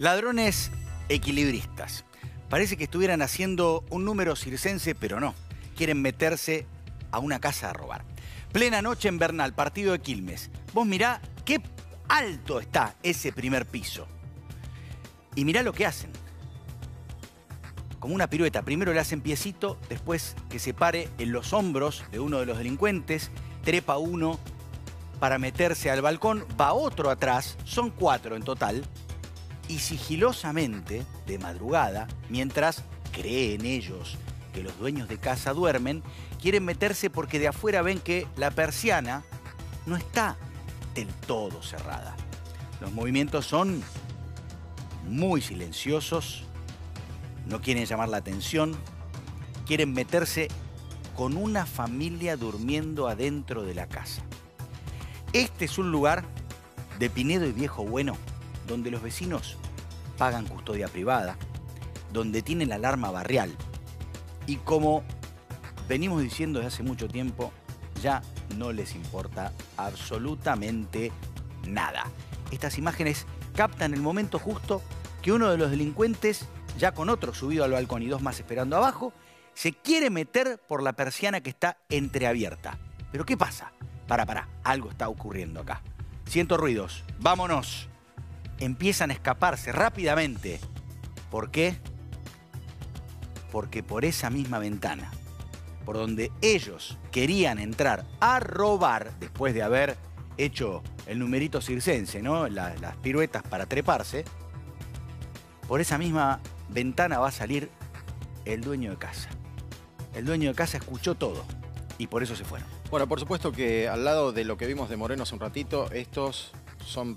Ladrones equilibristas. Parece que estuvieran haciendo un número circense, pero no. Quieren meterse a una casa a robar. Plena noche en Bernal, partido de Quilmes. Vos mirá qué alto está ese primer piso. Y mirá lo que hacen. Como una pirueta. Primero le hacen piecito, después que se pare en los hombros de uno de los delincuentes, trepa uno para meterse al balcón, va otro atrás, son 4 en total, y sigilosamente, de madrugada, mientras creen ellos que los dueños de casa duermen, quieren meterse porque de afuera ven que la persiana no está del todo cerrada. Los movimientos son muy silenciosos, no quieren llamar la atención, quieren meterse con una familia durmiendo adentro de la casa. Este es un lugar de Pinedo y Viejo Bueno, donde los vecinos pagan custodia privada, donde tienen la alarma barrial. Y como venimos diciendo desde hace mucho tiempo, ya no les importa absolutamente nada. Estas imágenes captan el momento justo que uno de los delincuentes, ya con otro subido al balcón y 2 más esperando abajo, se quiere meter por la persiana que está entreabierta. ¿Pero qué pasa? Pará, algo está ocurriendo acá. Siento ruidos, vámonos. Empiezan a escaparse rápidamente. ¿Por qué? Porque por esa misma ventana, por donde ellos querían entrar a robar, después de haber hecho el numerito circense, ¿no? Las piruetas para treparse, por esa misma ventana va a salir el dueño de casa. El dueño de casa escuchó todo y por eso se fueron. Bueno, por supuesto que al lado de lo que vimos de Moreno hace un ratito, estos son...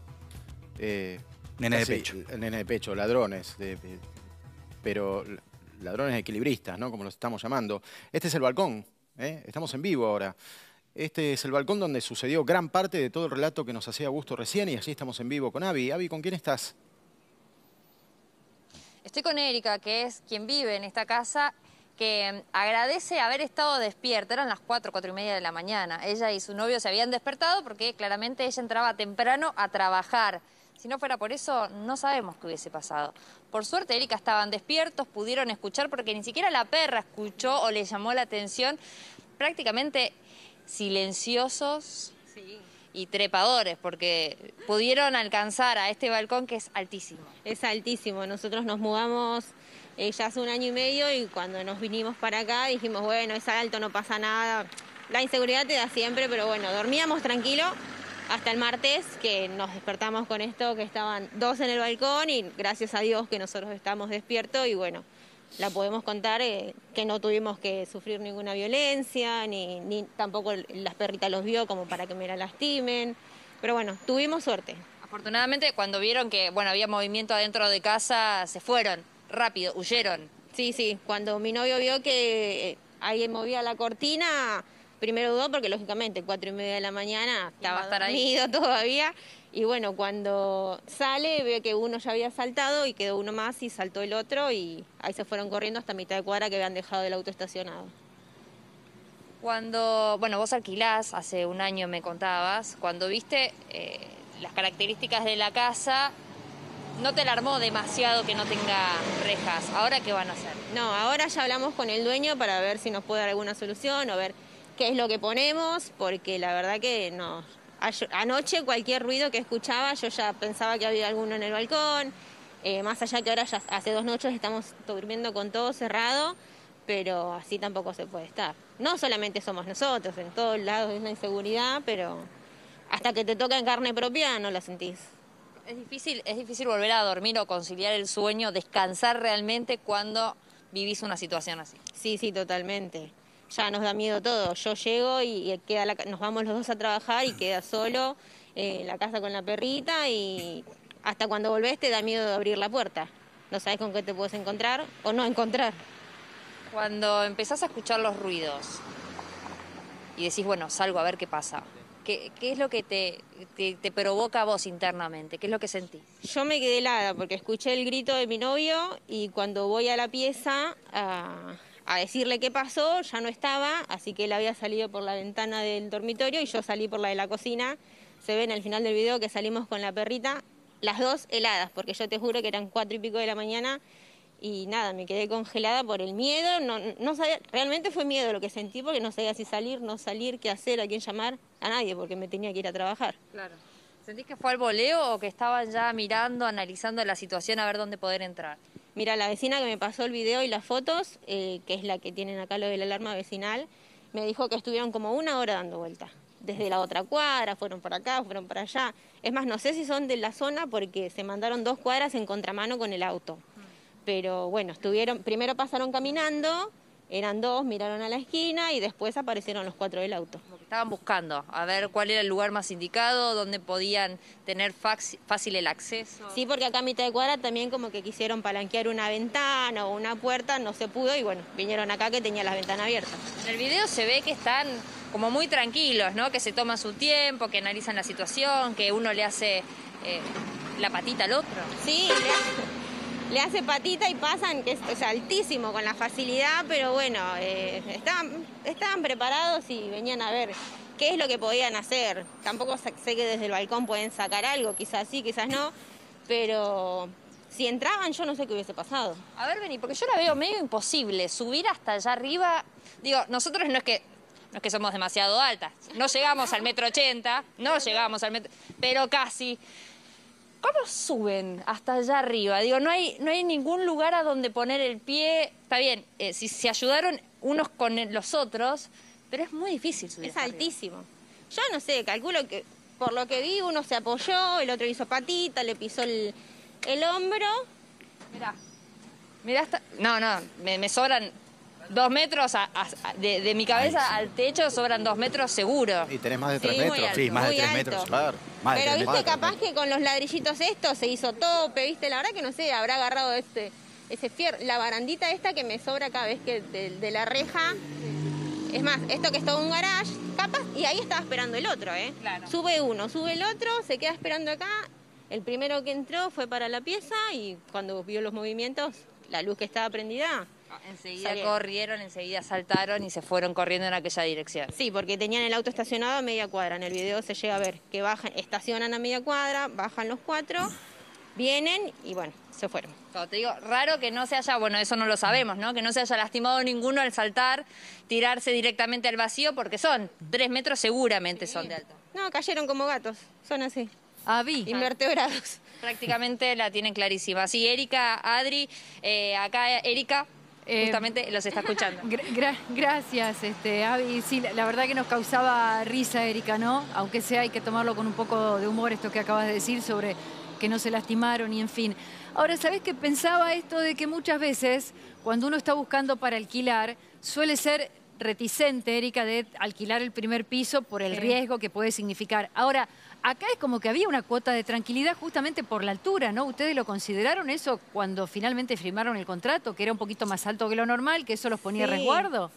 nene de pecho. Nene de pecho, ladrones, pero ladrones equilibristas, ¿no? Como los estamos llamando. Este es el balcón, ¿eh? Estamos en vivo ahora. Este es el balcón donde sucedió gran parte de todo el relato que nos hacía Augusto recién y allí estamos en vivo con Abby. Abby, ¿con quién estás? Estoy con Erika, que es quien vive en esta casa, que agradece haber estado despierta. Eran las 4:30 de la mañana. Ella y su novio se habían despertado porque claramente ella entraba temprano a trabajar. Si no fuera por eso, no sabemos qué hubiese pasado. Por suerte, Erika, estaban despiertos, pudieron escuchar porque ni siquiera la perra escuchó o le llamó la atención. Prácticamente silenciosos y trepadores, porque pudieron alcanzar a este balcón que es altísimo. Es altísimo. Nosotros nos mudamos ya hace 1 año y medio y cuando nos vinimos para acá dijimos, bueno, es alto, no pasa nada. La inseguridad te da siempre, pero bueno, dormíamos tranquilo hasta el martes que nos despertamos con esto, que estaban 2 en el balcón y gracias a Dios que nosotros estamos despiertos y bueno, la podemos contar que no tuvimos que sufrir ninguna violencia, ni tampoco las perritas los vio como para que me la lastimen, pero bueno, tuvimos suerte. Afortunadamente, cuando vieron que bueno, había movimiento adentro de casa, se fueron rápido, huyeron. Sí, cuando mi novio vio que alguien movía la cortina, primero dudó porque lógicamente 4:30 de la mañana estaba dormido todavía. Y bueno, cuando sale ve que uno ya había saltado y quedó uno más y saltó el otro y ahí se fueron corriendo hasta mitad de cuadra que habían dejado el auto estacionado. Cuando, bueno, vos alquilás, hace 1 año me contabas, cuando viste las características de la casa, no te alarmó demasiado que no tenga rejas. ¿Ahora qué van a hacer? No, ahora ya hablamos con el dueño para ver si nos puede dar alguna solución o ver qué es lo que ponemos, porque la verdad que no. Anoche cualquier ruido que escuchaba yo ya pensaba que había alguno en el balcón, más allá que ahora ya hace 2 noches estamos durmiendo con todo cerrado, pero así tampoco se puede estar. No solamente somos nosotros, en todos lados es la inseguridad, pero hasta que te toca en carne propia no la sentís. Es difícil volver a dormir o conciliar el sueño, descansar realmente cuando vivís una situación así. Sí, totalmente. Ya nos da miedo todo. Yo llego y nos vamos los 2 a trabajar y queda solo la casa con la perrita y hasta cuando volvés te da miedo de abrir la puerta. No sabes con qué te puedes encontrar o no encontrar. Cuando empezás a escuchar los ruidos y decís, bueno, salgo a ver qué pasa, ¿qué es lo que te provoca a vos internamente? ¿Qué es lo que sentís? Yo me quedé helada porque escuché el grito de mi novio y cuando voy a la pieza a decirle qué pasó, ya no estaba, así que él había salido por la ventana del dormitorio y yo salí por la de la cocina. Se ve en el final del video que salimos con la perrita las dos heladas, porque yo te juro que eran 4 y pico de la mañana y nada, me quedé congelada por el miedo. No sabía, realmente fue miedo lo que sentí, porque no sabía si salir, no salir, qué hacer, a quién llamar, a nadie, porque me tenía que ir a trabajar. Claro. ¿Sentís que fue al voleo o que estaban ya mirando, analizando la situación a ver dónde poder entrar? Mira, la vecina que me pasó el video y las fotos, que es la que tienen acá lo de la alarma vecinal, me dijo que estuvieron como 1 hora dando vuelta. Desde la otra cuadra, fueron para acá, fueron para allá. Es más, no sé si son de la zona porque se mandaron 2 cuadras en contramano con el auto. Pero bueno, primero pasaron caminando, eran 2, miraron a la esquina y después aparecieron los 4 del auto. Como que estaban buscando a ver cuál era el lugar más indicado, dónde podían tener fácil el acceso. Sí, porque acá a mitad de cuadra también como que quisieron palanquear una ventana o una puerta, no se pudo y bueno, vinieron acá que tenía las ventanas abiertas. En el video se ve que están como muy tranquilos, ¿no? Que se toman su tiempo, que analizan la situación, que uno le hace la patita al otro. Sí, le hace patita y pasan, que es altísimo con la facilidad, pero bueno, estaban preparados y venían a ver qué es lo que podían hacer. Tampoco sé que desde el balcón pueden sacar algo, quizás sí, quizás no, pero si entraban yo no sé qué hubiese pasado. A ver, vení, porque yo la veo medio imposible subir hasta allá arriba. Digo, nosotros no es que somos demasiado altas, no llegamos al 1,80 m, no llegamos al metro, pero casi. ¿Cómo suben hasta allá arriba? Digo, no hay ningún lugar a donde poner el pie. Está bien, si se ayudaron unos con los otros, pero es muy difícil subir. Es altísimo. Yo no sé, calculo que por lo que vi uno se apoyó, el otro hizo patita, le pisó el hombro. Mirá hasta... No, me sobran 2 metros, de mi cabeza al techo sobran 2 metros seguro. Y tenés más de 3 Sí, metros. muy alto, Sí, más de muy 3 alto. metros. Claro. Más de Pero 3 viste, metros. capaz que con los ladrillitos estos se hizo tope, viste, la verdad que no sé, habrá agarrado ese fierro, la barandita esta que me sobra cada vez que de la reja. Es más, esto que es todo un garage, capaz, y ahí estaba esperando el otro, ¿eh? Claro. Sube uno, sube el otro, se queda esperando acá. El primero que entró fue para la pieza y cuando vio los movimientos, la luz que estaba prendida. Enseguida Salieron. corrieron, enseguida saltaron y se fueron corriendo en aquella dirección. Sí, porque tenían el auto estacionado a media cuadra. En el video se llega a ver que bajan, estacionan a media cuadra, bajan los 4, vienen y bueno, se fueron. Como te digo, raro que no se haya, bueno, eso no lo sabemos, ¿no? Que no se haya lastimado ninguno al saltar, tirarse directamente al vacío, porque son 3 metros seguramente son de alto. No, cayeron como gatos, son así, Avi. invertebrados. Prácticamente la tienen clarísima. Sí, Erika, Adri, acá Erika justamente los está escuchando. Gracias, Avi. Sí, la verdad que nos causaba risa, Erika, ¿no? Aunque sea, hay que tomarlo con un poco de humor esto que acabas de decir sobre que no se lastimaron y en fin. Ahora, ¿sabés qué pensaba esto de que muchas veces cuando uno está buscando para alquilar suele ser reticente, Erika, de alquilar el primer piso por el riesgo que puede significar? Ahora, acá es como que había una cuota de tranquilidad justamente por la altura, ¿no? ¿Ustedes lo consideraron eso cuando finalmente firmaron el contrato, que era un poquito más alto que lo normal, que eso los ponía a Sí. resguardo?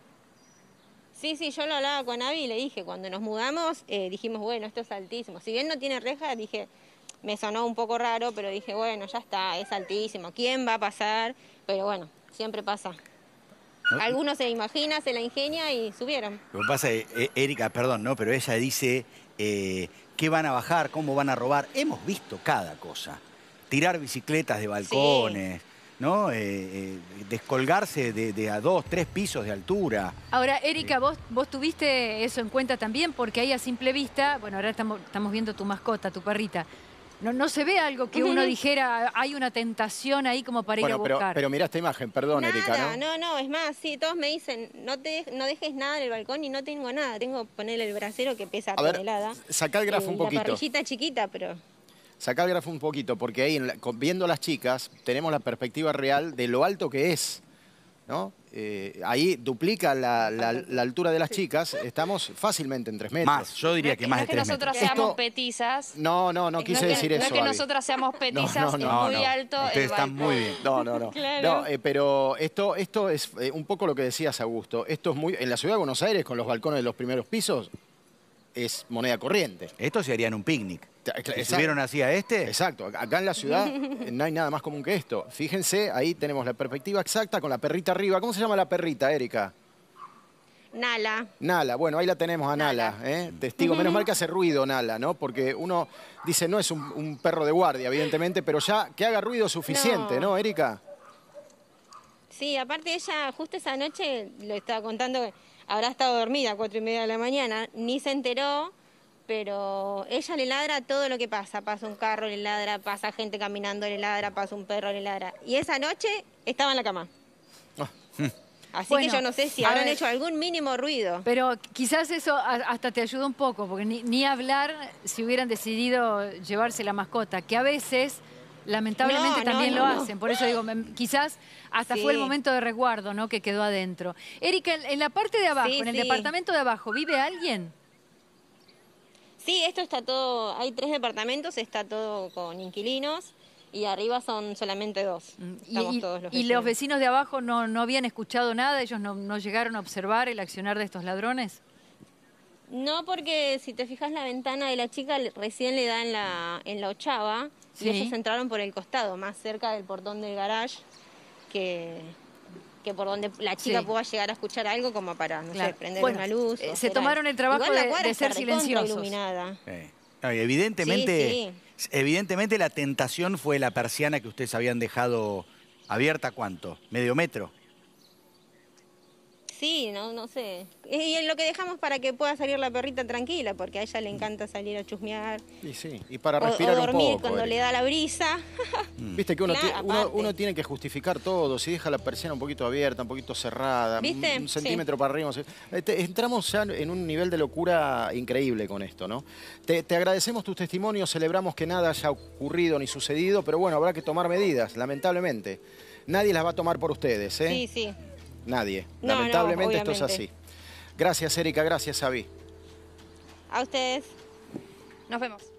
Sí, yo lo hablaba con Avi y le dije, cuando nos mudamos, dijimos, bueno, esto es altísimo. Si bien no tiene reja, dije, me sonó un poco raro, pero dije, bueno, ya está, es altísimo. ¿Quién va a pasar? Pero bueno, siempre pasa. Algunos se imagina, se la ingenia y subieron. Lo que pasa es, Erika, perdón, ¿no? Pero ella dice, ¿qué van a bajar? ¿Cómo van a robar? Hemos visto cada cosa. Tirar bicicletas de balcones, ¿no? Descolgarse de a 2, 3 pisos de altura. Ahora, Erika, vos tuviste eso en cuenta también, porque ahí a simple vista, bueno, ahora estamos viendo tu mascota, tu perrita. No se ve algo que uno dijera, hay una tentación ahí como para ir a buscar. Pero mirá esta imagen, perdón, Nada, Erika, ¿no? no, es más, sí, todos me dicen, no dejes nada en el balcón y no tengo nada. Tengo que ponerle el brasero que pesa A ver, tonelada. sacá el grafo un La poquito. parrillita chiquita, pero... Sacá el grafo un poquito, porque ahí, viendo a las chicas, tenemos la perspectiva real de lo alto que es, ¿no? Ahí duplica la altura de las chicas, estamos fácilmente en 3 metros. Más, yo diría que más de 3 metros. nosotros seamos petizas. No quise decir eso, No es que Abby. nosotros seamos petizas, es No, muy no. alto Ustedes el están balcón. muy bien. No. Claro. No, pero esto es un poco lo que decías, Augusto. Esto es muy... En la ciudad de Buenos Aires, con los balcones de los primeros pisos, es moneda corriente. Esto se haría en un picnic. Si Exacto. subieron así a este, Exacto, acá en la ciudad no hay nada más común que esto. Fíjense, ahí tenemos la perspectiva exacta con la perrita arriba. ¿Cómo se llama la perrita, Erika? Nala. Nala, bueno, ahí la tenemos a Nala, testigo. Menos mal que hace ruido Nala, ¿no? Porque uno dice, no es un perro de guardia, evidentemente, pero ya que haga ruido es suficiente, ¿no, Erika? Sí, aparte ella, justo esa noche, le estaba contando que habrá estado dormida a 4:30 de la mañana, ni se enteró, pero ella le ladra a todo lo que pasa. Pasa un carro, le ladra, pasa gente caminando, le ladra, pasa un perro, le ladra. Y esa noche estaba en la cama. Así Bueno, que yo no sé si habrán hecho algún mínimo ruido. Pero quizás eso hasta te ayuda un poco, porque ni hablar si hubieran decidido llevarse la mascota, que a veces, lamentablemente, también lo hacen. Por eso digo, quizás hasta fue el momento de resguardo, ¿no?, que quedó adentro. Erika, en la parte de abajo, en el departamento de abajo, ¿vive alguien? Sí, esto está todo, hay 3 departamentos, está todo con inquilinos. Y arriba son solamente 2. Estamos todos los vecinos. ¿Y los vecinos de abajo no habían escuchado nada? ¿Ellos no llegaron a observar el accionar de estos ladrones? No, porque si te fijas la ventana de la chica recién le da en la 8ª y ellos entraron por el costado, más cerca del portón del garage, que por donde la chica pueda llegar a escuchar algo como para, no sé, prender una luz. Se tomaron el trabajo de ser silenciosos. Iluminada. No, y evidentemente la tentación fue la persiana que ustedes habían dejado abierta, ¿cuánto? ¿Medio metro? Sí, no sé. Y en lo que dejamos para que pueda salir la perrita tranquila, porque a ella le encanta salir a chusmear. Y sí, y para respirar o dormir un poco. cuando le da la brisa. Viste que uno tiene que justificar todo. Si deja la persiana un poquito abierta, un poquito cerrada, ¿viste? un centímetro para arriba. Entramos ya en un nivel de locura increíble con esto, ¿no? Te agradecemos tus testimonios, celebramos que nada haya ocurrido ni sucedido, pero bueno, habrá que tomar medidas, lamentablemente. Nadie las va a tomar por ustedes, ¿eh? Sí. Nadie. Lamentablemente esto es así. Gracias, Erika. Gracias, Avi. A ustedes. Nos vemos.